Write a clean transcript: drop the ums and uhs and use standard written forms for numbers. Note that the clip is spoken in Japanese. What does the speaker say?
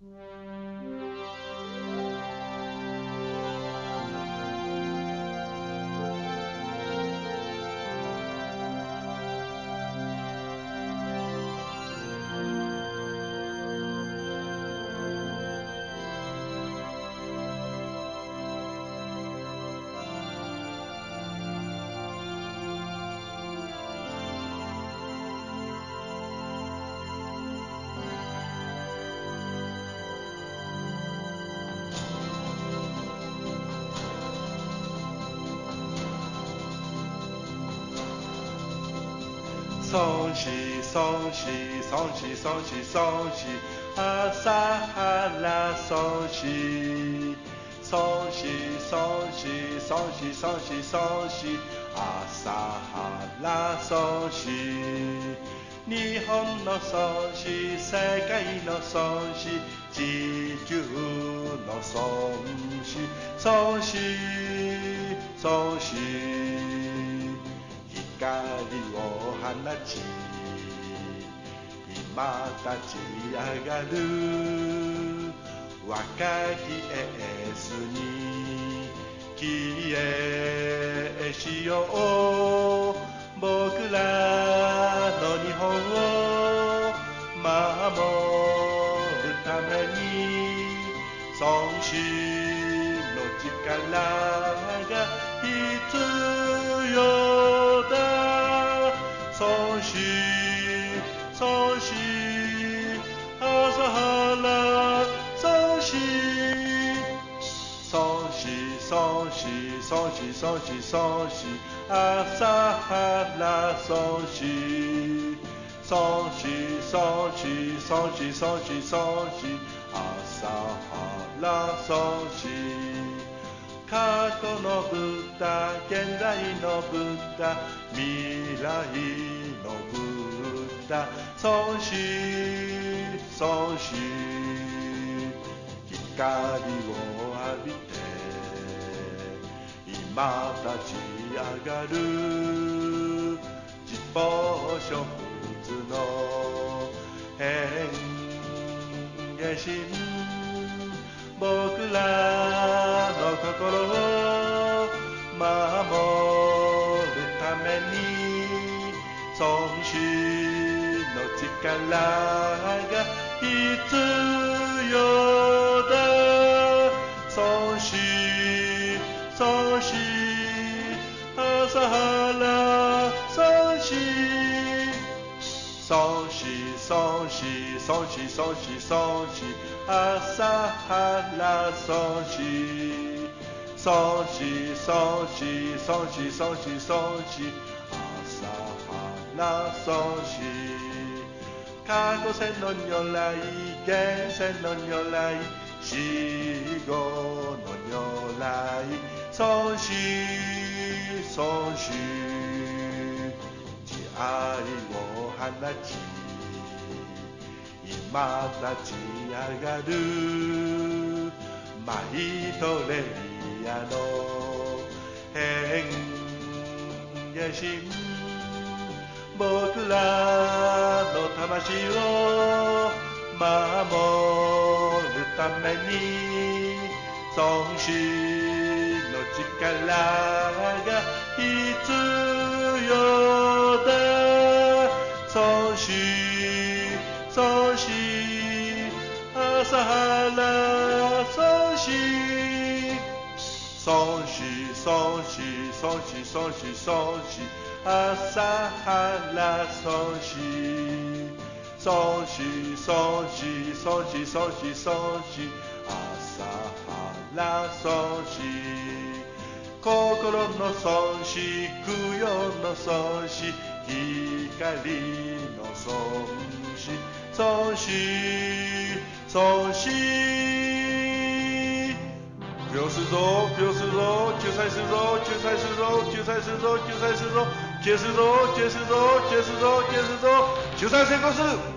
ソンシソンシソンシソンシソンシ朝原ソンシソンシソンシソンシソンシソンシ朝原ソンシ日本のソンシ世界のソンシ地球のソンシソンシソンシ光を放ち今立ち上がる若きエースに帰依しよう僕らの日本を守るために孫子の力が必要だ孫子孫子朝原孫子孫子孫子孫子孫子孫子朝原孫子孫子孫子孫子孫子孫子朝原孫子過去のブッダ現在のブッダ未来のブッダ孫子孫子光を浴びて今立ち上がる実法諸仏の変化心僕らの心を守るために孫子の力が必要だ孫子孫子朝原孫子孫子孫子孫子孫子孫子朝原孫子孫子孫子孫子孫子孫子朝原孫子過去世の如来現世の如来死後の如来孫子孫子慈愛を放ち今立ち上がるマイトレリアの変化心僕らの魂を守るために孫子の力が必要だ孫子孫子朝原孫子孫子孫子孫子孫子孫子朝原孫子孫子孫子孫子孫子孫子朝原孫子心の孫子供養の孫子光の孫子孫子孫子供養するぞ供養するぞ救済するぞ救済するぞ救済するぞ救済するぞ消すぞ消すぞ消すぞ消すぞ救済成功する